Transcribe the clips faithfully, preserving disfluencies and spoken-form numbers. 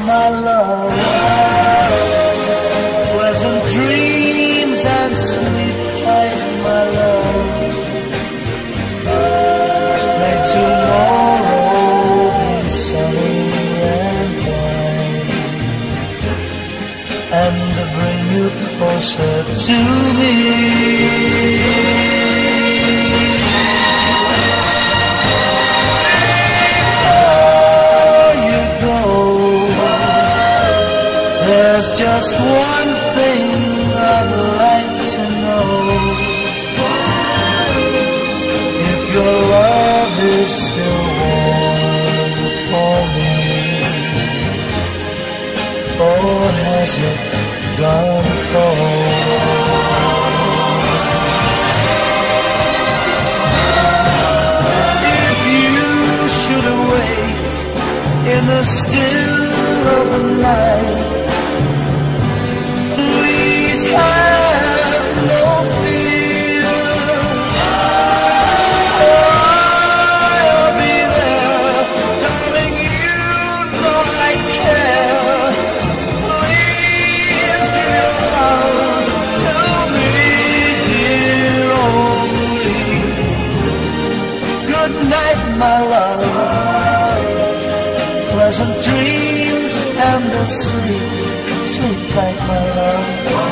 my love. Pleasant dreams and sleep tight, my love. May tomorrow be sunny and bright, and bring you closer to me. There's just one thing I'd like to know. If your love is still warm for me, or has it gone cold? If you should awake in the still of the night, have no fear, I'll be there, darling, you know I care. Please give your love to me, dear, only. Good night, my love, pleasant dreams and a sleep. Sleep tight, my love.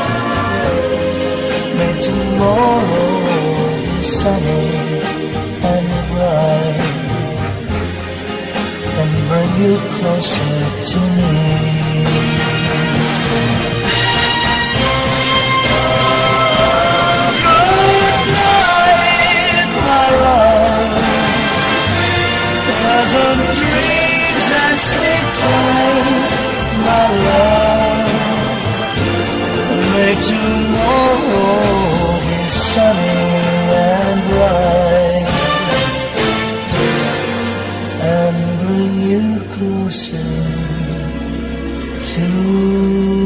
May tomorrow be sunny and bright, and bring you closer to me. Good night, my love. Pleasant dreams and sleep tight, my love. May tomorrow be sunny and bright, and bring you closer to